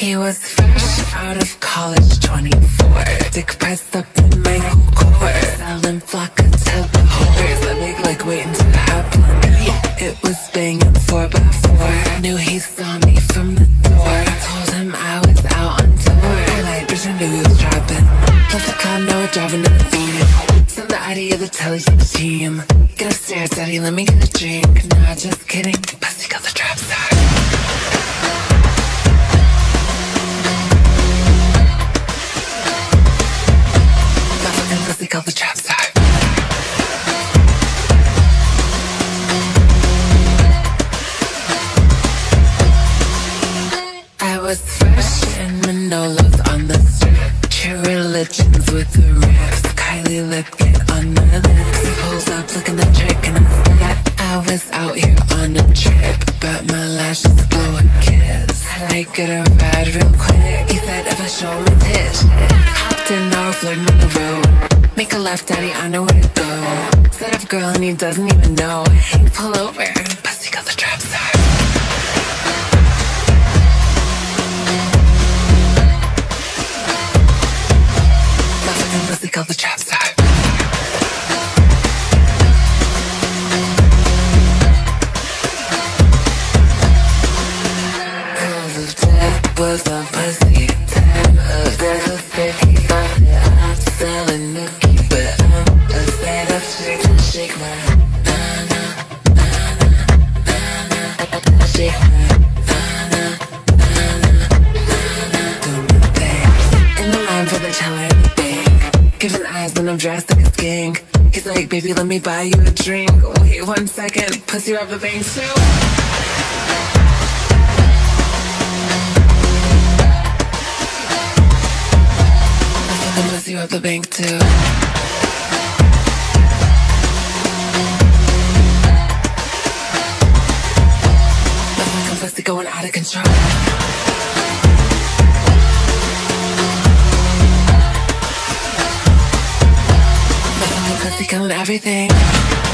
He was fresh out of college, 24. Dick pressed up in my whole core. Selling flocka to the whores. A big like waiting to happen. Yeah, it was banging 4x4. Knew he saw me from the door. Told him I was out on tour. Like, bitch, I knew he was trapping. Left the condo, driving to the beat. Send the ID of the telly to the team. Get upstairs, daddy, let me get a drink. Nah, just kidding. Pussy got the trap star. Pussy called the trap star. I was fresh in Manolos on the strip. True religions with the riffs. Kylie lip get on my lips. Pulls up looking the trick and I said I was out here on a trip, but my lashes blow a kiss. I get a ride real quick. He said if I show him a titch. Hopped in our flirting on the road. Make a left, daddy, I know where to go. Set up girl and he doesn't even know. He pull over, pussy got the trap star. Motherfucking pussy called the trap star. Cause of death was a pussy. Time of death was sticky. I'm selling nookie. Shake my na-na, na-na, na-na, shake my na-na, na-na, na-na, do my thing. In the line for the teller at the bank, giving eyes when I'm dressed like a skank. He's like, baby, let me buy you a drink. Wait 1 second, pussy rob the bank too. Pussy rob the bank too. Pussy going out of control. Pussy killing everything.